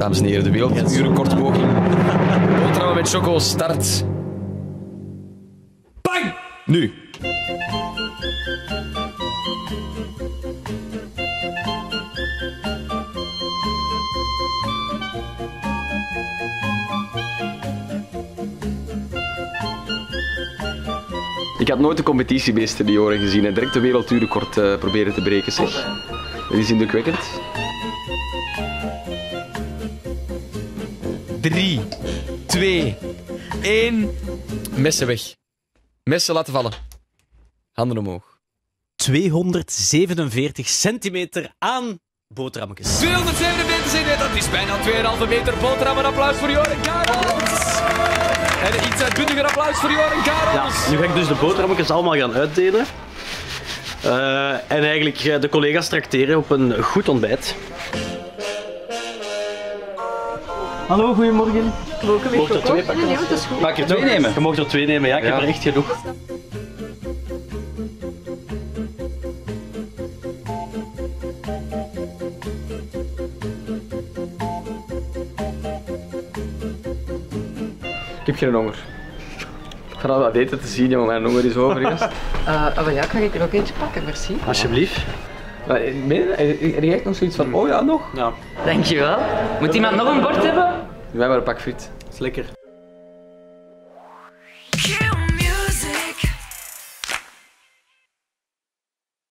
dames en heren. De wereldrecordpoging. Boterhammen met choco, start. Bang! Nu. Ik had nooit de competitiemeester die oren gezien en direct de wereldrecord proberen te breken, zeg. Dat is indrukwekkend. 3, 2, 1. Messen weg. Messen laten vallen. Handen omhoog. 247 centimeter aan boterhammetjes. 247 centimeter, dat is bijna 2,5 meter boterham. Een applaus voor Joren Karels. En een iets uitbundiger applaus voor Joren Karels. Ja, nu ga ik dus de boterhammetjes allemaal gaan uitdelen. En eigenlijk de collega's trakteren op een goed ontbijt. Hallo, goedemorgen. Mogen Mocht er 2 pakken? Nee, dat is goed. Mag je er 2 nemen? Je mag er 2 nemen, ja. Ik heb er echt genoeg. Ik heb geen honger. Ik ga al wat eten te zien, maar mijn honger is over. Maar ja, kan ik er ook eentje pakken, merci. Alsjeblieft. Heb je echt nog zoiets van, oh ja, nog? Ja, Dankjewel. Moet iemand nog een bord hebben? Wij maar een pak friet. dat is lekker.